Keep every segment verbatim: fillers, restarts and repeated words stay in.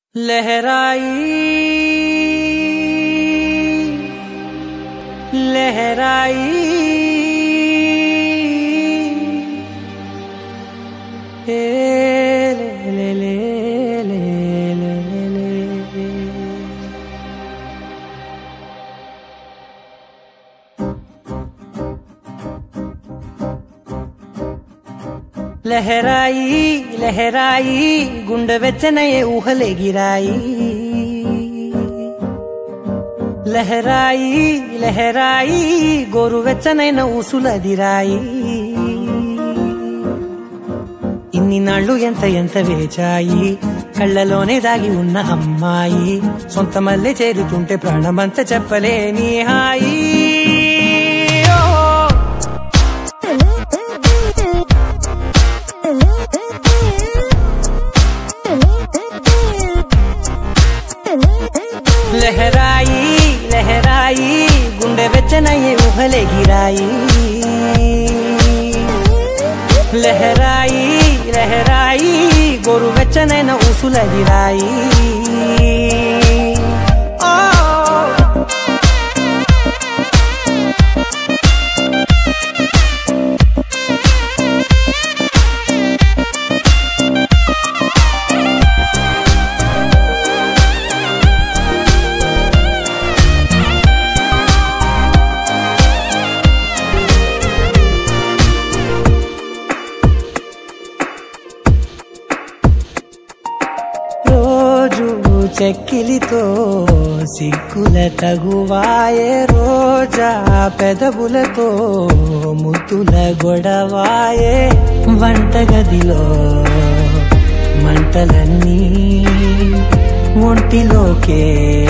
लहराई लहराई ए ले ले ले ले ले ले लहराई लहराई गुंड वेच्चनये ऊहले गिराई लहराई लहराई गोरु वेच्चनैन ऊसुलदिराई इन्नि नाळ्ळु एंत एंत वेचाई कళ్ళలోనే దాగి ఉన్న అమ్మాయి సొంత మల్లె చేరుతుంటే ప్రాణమంత చెప్పలేని హాయి लहराई लहराई गुंडे वेच्चनये ऊहले गिराई लहराई लहराई गोरु वेच्चनैन ऊसुलदिराई చెక్కిలితో సిగ్గుల తగువాయే రోజా పెదవులతో ముద్దుల గొడవాయే వంటగదిలో మంటలన్నీ ఒంటిలోకే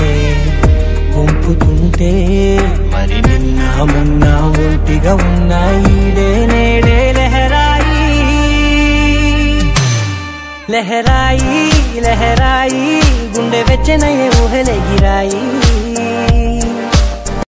వంపుతుంటే మరి నిన్న మొన్న ఒంటిగా ఉన్న ఈడే నేడే లహరాయి लहराई लहराई गुंडे वेच्चनये ऊहले गिराई